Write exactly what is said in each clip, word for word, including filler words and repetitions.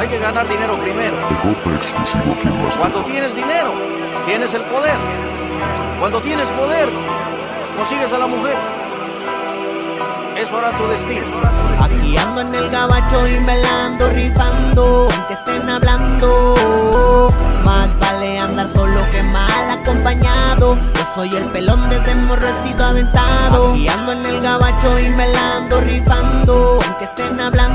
Hay que ganar dinero primero. J exclusivo, ¿quién más? Cuando tienes dinero, tienes el poder. Cuando tienes poder, consigues a la mujer. Eso hará tu destino. Aquí ando en el gabacho y me la ando rifando, aunque estén hablando. Más vale andar solo que mal acompañado. Yo soy el pelón desde morro he sido aventado. Aquí ando en el gabacho y me la ando rifando, aunque estén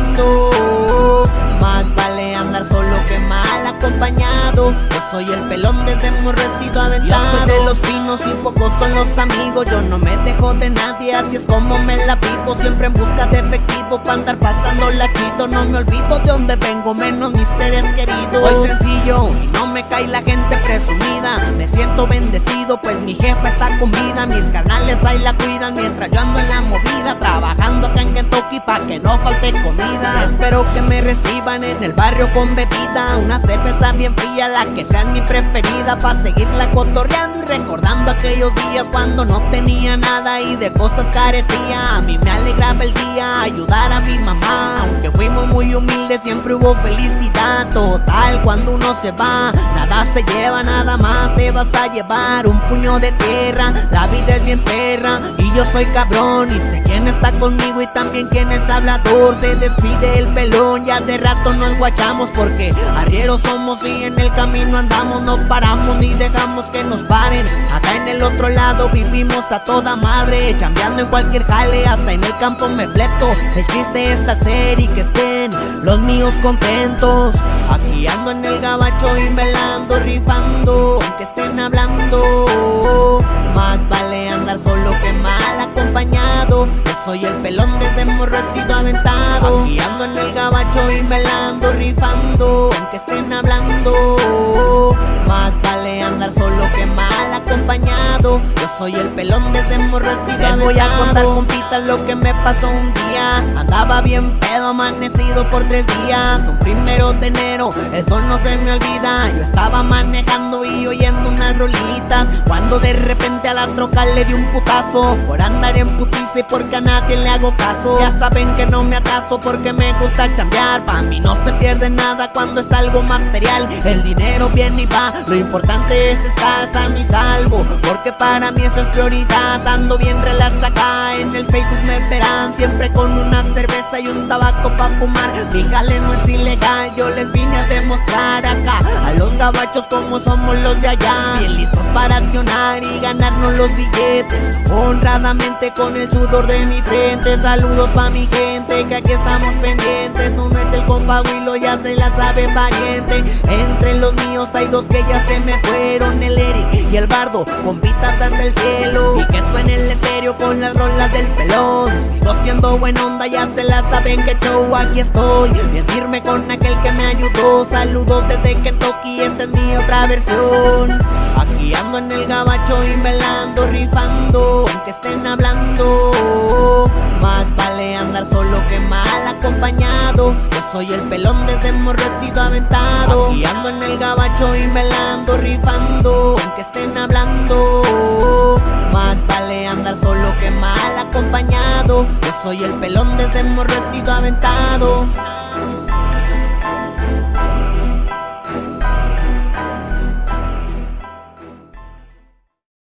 hablando. Más vale andar solo que mal acompañado. Yo soy el pelón desde morro he sido aventado. Yo soy de los pinos y pocos son los amigos. Yo no me dejo de nadie, así es como me la vivo. Siempre en busca de efectivo para andar pasando la quito. No me olvido de donde vengo, menos mis seres queridos. Soy sencillo y no me cae la gente presumida. Me siento bendecido pues mi jefa está con vida. Mis carnales ahí la cuidan mientras yo ando en la movida, trabajando acá en Kentucky pa' que no falte comida. Espero que me reciban en el barrio con bebida, una cerveza bien fría, la que sea mi preferida, pa' seguirla cotorreando y recordando aquellos días cuando no tenía nada y de cosas carecía. A mí me alegraba el día ayudar a mi mamá, aunque fuimos muy humildes siempre hubo felicidad. Total, cuando uno se va nada se lleva, nada más te vas a llevar un puño de tierra. La vida es bien perra y yo soy cabrón y sé quién está conmigo y también quién es hablador. Se despide el pelón, ya de rato nos guachamos porque arrieros somos y en el camino andamos. No paramos ni dejamos que nos paren. Acá en el otro lado vivimos a toda madre, chambeando en cualquier jale, hasta en el campo me fleto. El chiste es hacer y que estén los míos contentos. Aquí ando en el gabacho y me la ando rifando, aunque estén hablando. Más vale andar solo que mal acompañado. Yo soy el pelón desde morro he sido aventado. Aquí ando en el gabacho y me la ando rifando, aunque estén hablando. Más vale andar solo que mal acompañado. Yo soy el pelón desde morro he sido aventado. Les voy a contar compitas lo que me pasó un día. Andaba bien pedo, amanecido por tres días. Un primero de enero, eso no se me olvida. Yo estaba manejando y oyendo unas rolitas, cuando de repente a la troca le di un putazo, por andar en putiza y porque a nadie le hago caso. Ya saben que no me atraso porque me gusta chambear. Pa' mí no se pierde nada cuando es algo material. El dinero viene y va, lo importante es estar sano y salvo, porque para mí eso es prioridad. Ando bien relax acá, en el Facebook me verán siempre con una cerveza y un tabaco pa' fumar. Mi jale no es ilegal, yo les vine a demostrar acá a los gabachos como somos los de allá, bien listos para accionar y ganarnos los billetes honradamente con el sudor de mi frente. Saludos pa' mi gente que aquí estamos pendientes. Uno es el compa Willow, ya se la sabe pariente. Entre los míos hay dos que ya se me fueron, el Eric y el Bardo, compitas hasta el cielo. Y que suene el estéreo con las rolas del pelón. Sigo siendo buena onda, ya se la saben que show aquí estoy, bien firme con aquel que me ayudó. Saludos desde Kentucky, esta es mi otra versión. Aquí ando en el gabacho y me la ando rifando, aunque estén hablando. Más vale andar solo que mal acompañado. Yo soy el pelón desde morro he sido aventado. Aquí ando en el gabacho y me la ando rifando, aunque estén hablando. Más vale andar solo que mal acompañado. Yo soy el pelón desde morro he sido aventado.